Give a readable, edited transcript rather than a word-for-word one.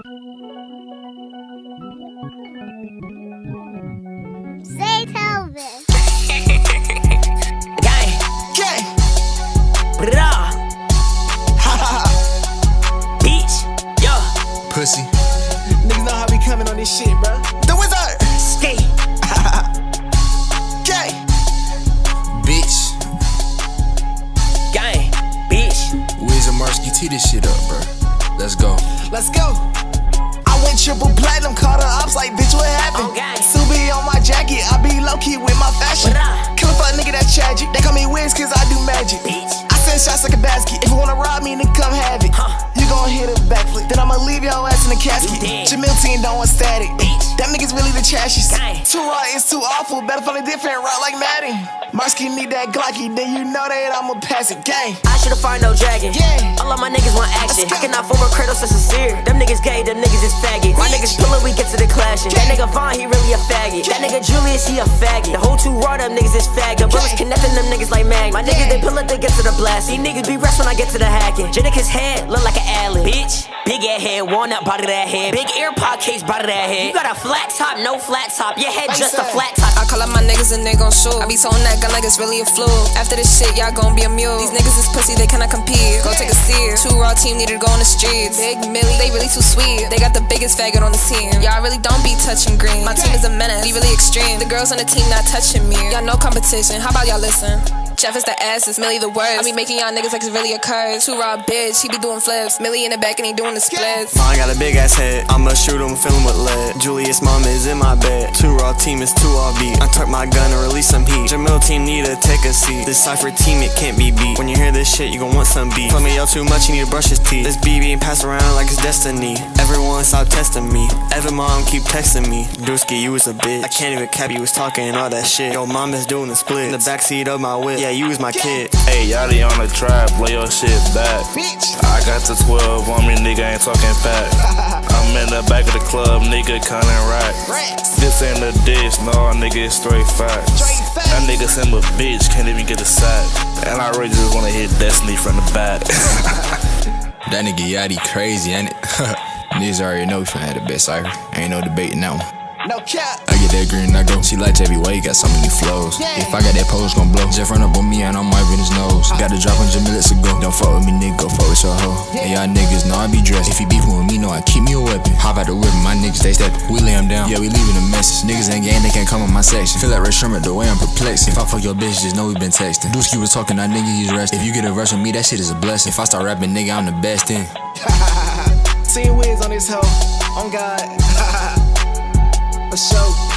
Zaytoven. Gang. Gang. Bra. Beach. Yo. Pussy. Niggas know how we coming on this shit, bro. The Wizard. Skate. Gang. Bitch. Gang. Bitch. Wiz and Marsky tee this shit up, bro. Let's go. Let's go. I went triple platinum, called the ops like, bitch, what happened? Oh, gang. Subi on my jacket, I be low-key with my fashion. Bra. Kill a fuck nigga, that's tragic. They call me Wiz cause I do magic. Bitch. I send shots like a basket. If you wanna rob me, nigga, come have it. You gon' hit a backflip, then I'ma leave your ass in the casket. Jamil team don't want static. Them niggas really the trashiest. Too raw is too awful, better find a different route like Madden. Marsky need that Glocky, then you know that I'ma pass it. Gang. I should've fired no dragon. Yeah. All of my niggas want action. I cannot form a cradle so sincere. Them niggas gay, them niggas is faggot. My niggas pull we get to the clashing. That nigga Vaughn, he really a faggot. That nigga Julius, he a faggot. The whole two raw, them niggas is faggot. Brothers connecting them niggas like mag. My niggas, they pull up, they get to the blast. These niggas be rest when I get to the hacking. Jenica's head look like an alien. Bitch, big ass head, walnut body that head. Big AirPod case body that head. You got a flat top, no flat top. Your head just a flat top. I call up my niggas and they gon' shoot. I be towing that gun like it's really a flu. After this shit, y'all gon' be a mule. These niggas is pussy, they cannot compete. Go take a seat. Two raw team needed to go on the streets. Big Millie, they really too sweet. They got the biggest faggot on the team. Y'all really don't be touching green. My team is a menace, be really extreme. The girls on the team not touching me. Y'all no competition, how about y'all listen? Jeff is the ass, it's Millie the worst. I be making y'all niggas like it's really a curse. Two raw bitch, he be doing flips. Millie in the back and he doing the splits. I got a big ass head, I'ma shoot him, fill him with lead. Julius' mom is in my bed. Two raw team is too all beat. I tuck my gun and release some heat. Jamil team need to take a seat. This Cypher team, it can't be beat. When you hear this shit, you gon' want some beat. Tell me y'all too much, you need to brush his teeth. This BB ain't pass around like it's destiny. Everyone stop testing me. Evan mom keep texting me. Dusky, you was a bitch. I can't even cap, you was talking all that shit. Yo, mom is doing the split. In the backseat of my whip, yeah, you was my kid. Hey, Yachty on the trap, blow your shit back. Bitch. I got the 12 on me, nigga, ain't talking back. I'm in the back of the club, nigga, counting racks. This ain't a dish, no, nigga, it's straight facts. That nigga sim a bitch, can't even get a sack. And I really just wanna hit Destiny from the back. That nigga Yachty crazy, ain't it? Niggas already know we finna have the best cypher. Ain't no debating that one. No cap. I get that green, I go. She like Jeffy Way, got so many flows. If I got that pose, gon' blow. Jeff run up on me and I'm wiping his nose. Got the drop on Jamil, let's go. Don't fuck with me, nigga, go fuck with your hoe. And y'all niggas know I be dressed. If he beefin' with me, know I keep me a weapon. Hop out the whip, my niggas, they step. We lay them down, yeah, we leaving a message. Niggas ain't gang, they can't come on my section. Feel like Ray Sherman, the way I'm perplexed. If I fuck your bitch, just know we been texting. Dusky was talking, that nigga, he's resting. If you get a rush with me, that shit is a blessing. If I start rapping, nigga, I'm the best in. Seeing Wiz on this hoe, on God. For sure.